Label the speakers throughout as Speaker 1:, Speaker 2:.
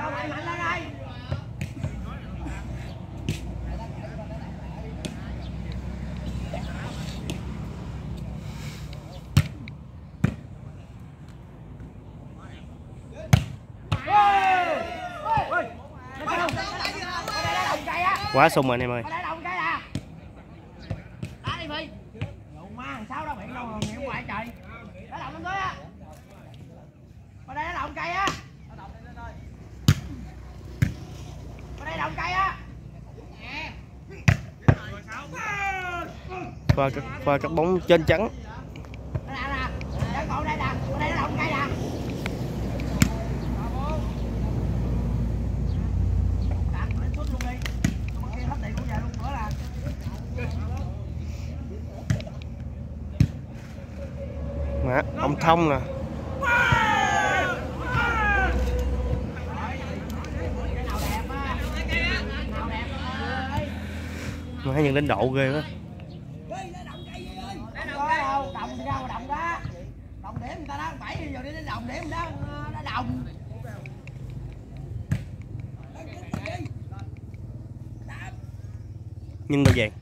Speaker 1: Quá sung rồi anh em ơi. Qua các bóng trên trắng. Mà ông Thông nè. Mà hai nhận đến độ ghê quá. Nhưng mà vàng.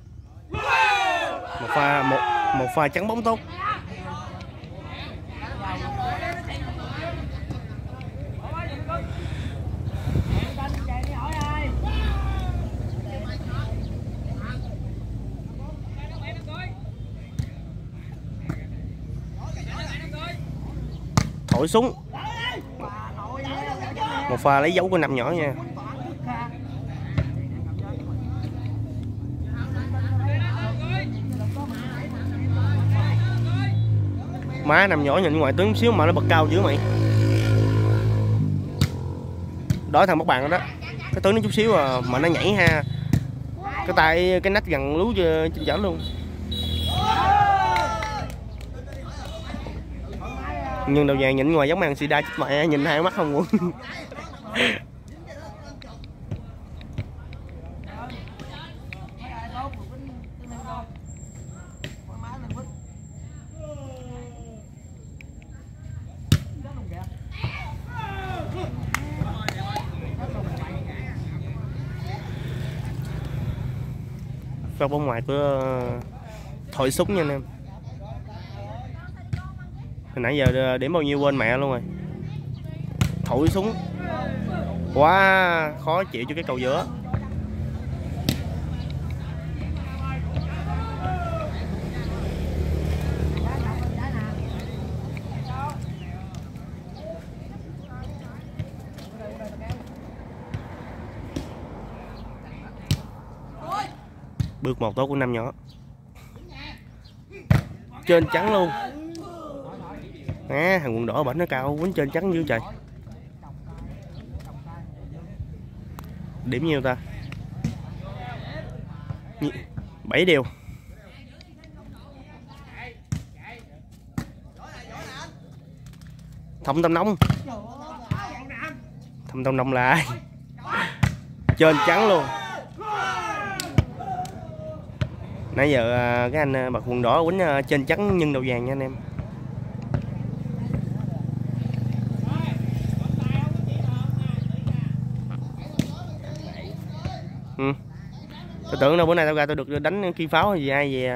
Speaker 1: Một pha trắng bóng tốt. Thổi súng. Một pha lấy dấu của năm nhỏ nha. Má nằm nhỏ nhìn ngoài tướng xíu mà nó bật cao dữ mày. Đó thằng bắt bạn đó. Cái tướng nó chút xíu à, mà nó nhảy ha. Cái tay cái nách gần lú trên chảo luôn. Nhưng đầu vàng nhìn ngoài giống màn sida chết mẹ, nhìn hai mắt không luôn. Pha bóng ngoài của Thổi Súng nha anh em. Hồi nãy giờ điểm bao nhiêu quên mẹ luôn rồi. Thổi Súng quá khó chịu cho cái cầu giữa. Bước một tốt của năm nhỏ. Trên trắng luôn. Thằng quần đỏ bảnh nó cao quýnh trên trắng dữ trời. Điểm nhiêu ta? 7 điều. Thông Tâm Nông. Thông Tâm Nông là ai? Trên trắng luôn. Nãy giờ cái anh mặc quần đỏ quýnh trên trắng nhân đầu vàng nha anh em. Tôi tưởng đâu bữa nay tao ra tôi được đánh kim pháo hay gì ai về.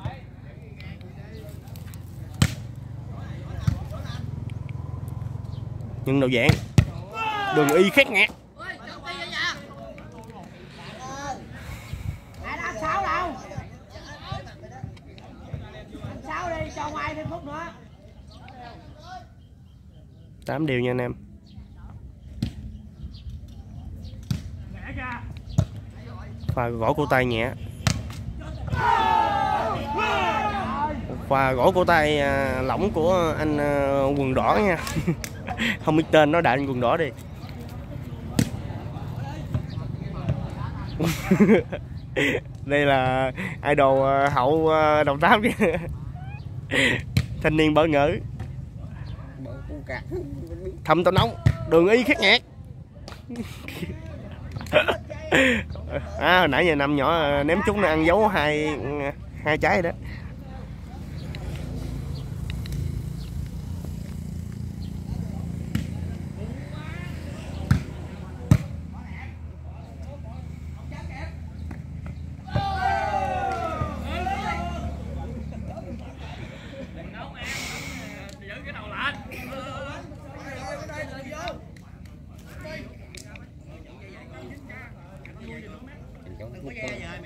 Speaker 1: Nhưng đầu vàng đường y khét ngạt.
Speaker 2: Cho ngoài thêm phút nữa.
Speaker 1: 8 điều nha anh em. Pha gõ cổ tay nhẹ. Pha gõ cổ tay lỏng của anh quần đỏ nha. Không biết tên nó đại anh quần đỏ đi. Đây là idol hậu Đồng Tháp nha. Thanh niên bỡ ngỡ. Thầm Tâm Nông đường y khét ngạt. Hồi nãy giờ năm nhỏ ném trúng nó ăn dấu hai trái đó.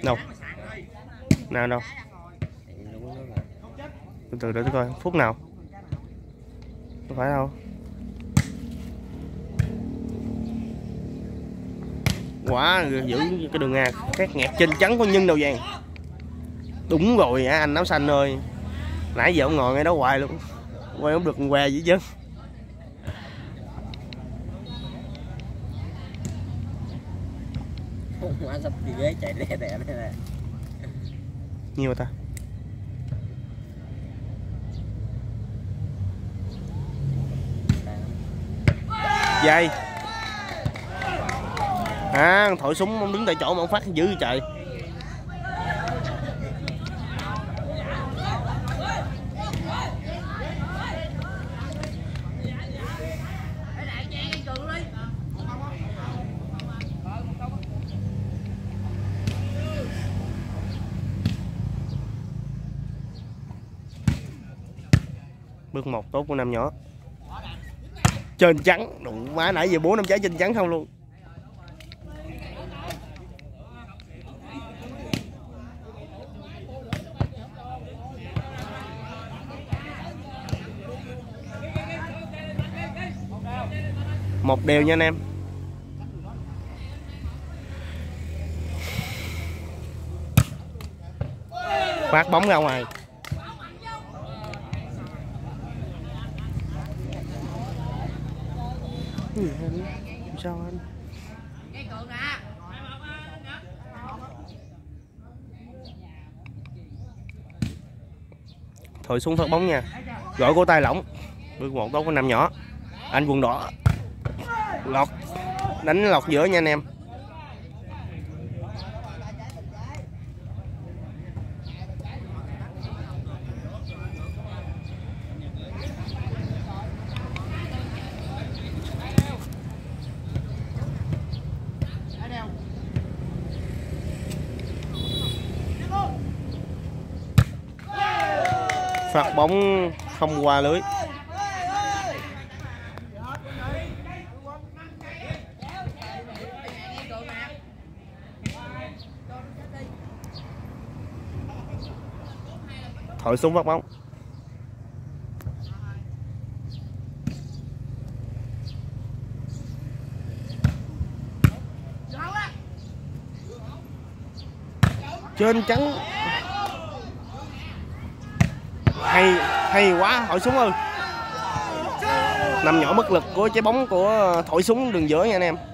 Speaker 1: Đâu? Nào đâu? Từ từ để tôi coi phút nào. Không phải đâu. Quá giữ cái đường A khác nghẹt trên trắng có nhân đầu vàng. Đúng rồi hả anh áo xanh ơi. Nãy giờ ông ngồi ngay đó hoài luôn. Quay không được què gì chứ.
Speaker 2: Má sắp đi ghế chạy đè đè đây nè.
Speaker 1: Nhiêu ta? Dây. À, thổi súng ông đứng tại chỗ mà ông phát dữ trời. Bước 1 tốt của Nam nhỏ. Trên trắng, đụng má nãy giờ 4-5 trái trên trắng không luôn. Một đều nha anh em. Phát bóng ra ngoài. Sao anh? Thổi xuống phát bóng nha. Gọi cổ tay lỏng. Bước 1 tốt của Nam nhỏ. Anh quần đỏ. Lọt. Đánh lọt giữa nha anh em. Phát bóng không qua lưới. Thổi xuống phát bóng. Trên trắng. Hay quá, thổi súng ơi. Nằm nhỏ bất lực của trái bóng của thổi súng đường giữa nha anh em.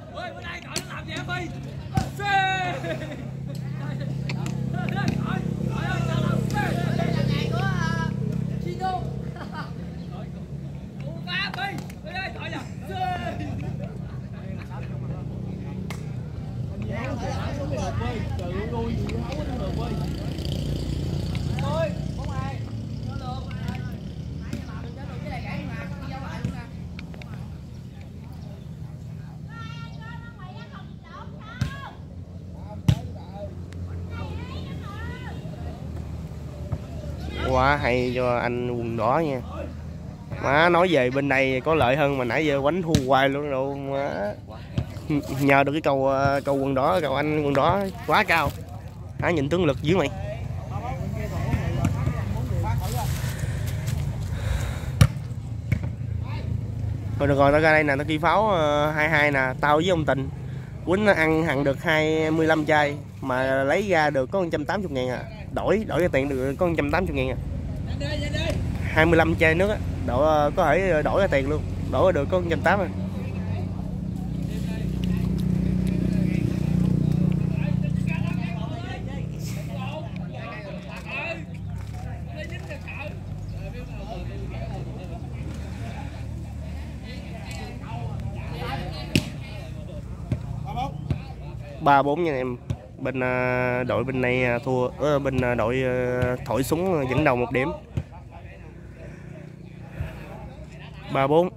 Speaker 1: Quá hay cho anh quần đỏ nha. Má nói về bên này có lợi hơn mà nãy giờ quánh thua hoài luôn rồi má. Nhờ được cái cầu quần đỏ, cầu anh quần đỏ quá cao. Hả, nhìn tướng lực dữ mày. Thôi được rồi, tao ra đây nè, tao ghi pháo 22 nè, tao với ông Tình quýnh nó ăn hẳn được 25 chai mà lấy ra được có 180.000 à. Đổi cái tiền được có 180.000 à. 25 chai nước á, có thể đổi ra tiền luôn, đổi ra được có 180 à. Ba bốn nha em. Bên đội bên này thua, bên đội thổi súng dẫn đầu 1 điểm. 3-4.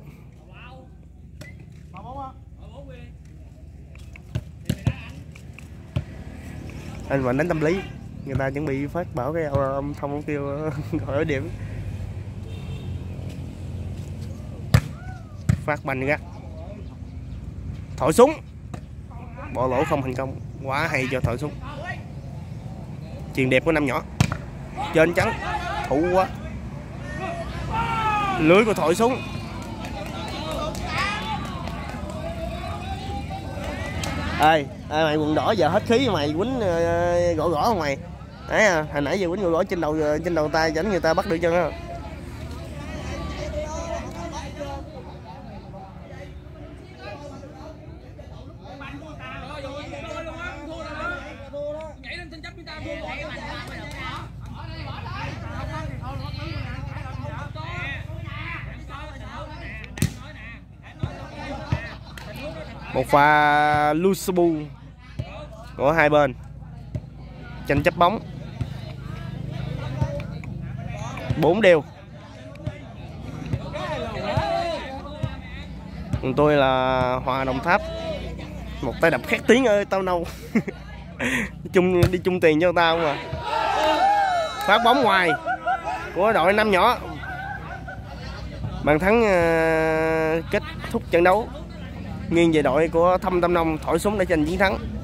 Speaker 1: Anh vẫn đánh tâm lý, người ta chuẩn bị phát bảo cái âm thông ông kêu hỏi điểm. Phát banh gắt. Thổi súng. Bỏ lỗ không thành công. Quá hay cho thổi súng. Chuyền đẹp của Năm Nhỏ. Trên trắng. Thủ quá. Lưới của Thổi xuống. Ê, mày quần đỏ giờ hết khí mày quýnh gõ gõ không mày? Đấy à, hồi nãy giờ quýnh gõ gõ trên đầu tay tránh người ta bắt được chân á. Một pha Lusubu của hai bên tranh chấp bóng 4 đều. Còn tôi là Hòa Đồng Tháp, một tay đập khét tiếng ơi tao nâu. đi chung tiền cho tao mà. Phát bóng ngoài của đội Năm Nhỏ. Bàn thắng kết thúc trận đấu nghiêng về đội của Thâm Tam Nông. Thổi súng để giành chiến thắng.